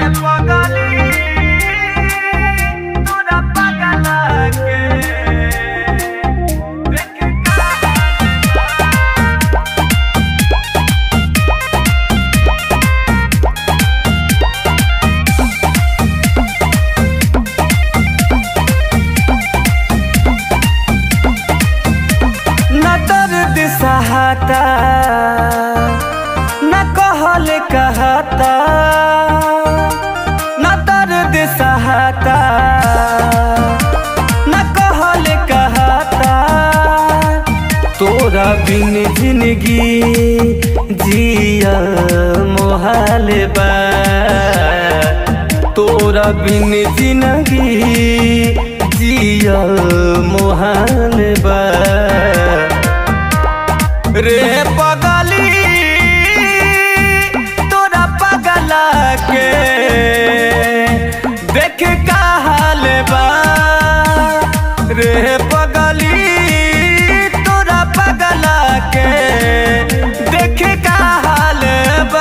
सहाता न कहल कहता न दर्द सहाता न कहल कहता तोरा बिन जिंदगी जिया मोहाल बा तोरा बिन जिंदगी जिया मोहाल बा रे पगली तोरा पगला के देख का हाल बा रे पगली तोरा पगला के देख का हाल बा।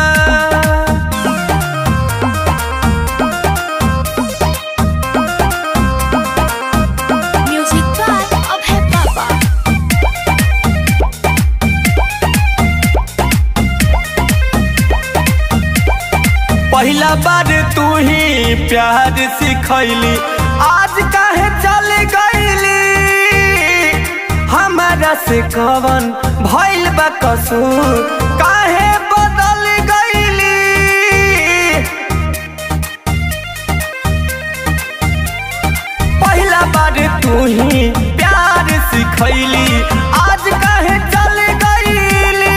पहला बार तू ही प्यार सिखैली आज काहे चल गईली हमारा से कवन भइल बा कसूर काहे बदल गईली। पहला बार तू ही प्यार सिखैली आज काहे चल गईली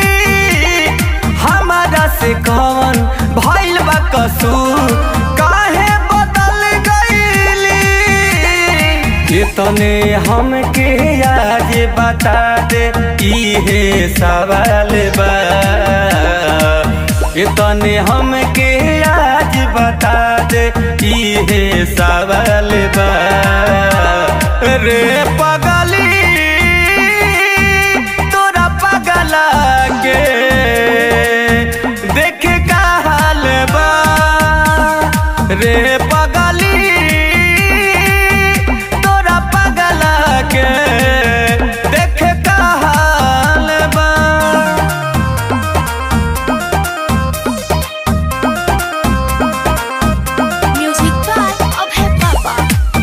हमारा से कवन भइल बा कसूर काहे बदल गईली। कितने हमके आज बता दे इहे सवाल बा कितने हमके आज बता दे इहे सवाल बा रे पगली तोरा पगला के देख का हाल बा रे पगली तोरा पगला के देख का हाल बा। म्यूजिक बाय अभय पापा।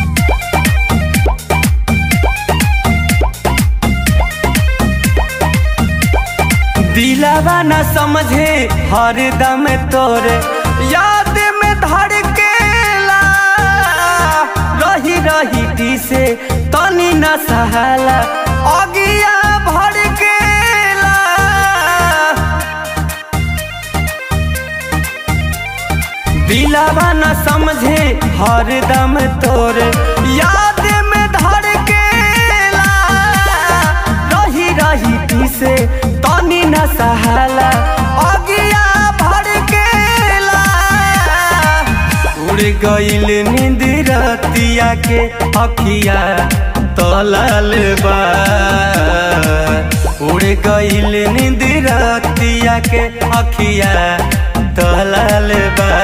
दिलावा न समझे हरदम तोरे याद में धड़केला रही रही टी से तनी न सहाला अगिया भड़केला। दिलावा न समझे हरदम तोरे याद में धड़केला रही रही टी से तनी न सहाला अगिया भड़केला। उड़ गईल नींद रतिया के अखिया तलाल बा उड़ गईल नींद रतिया के अखिया तलाल बा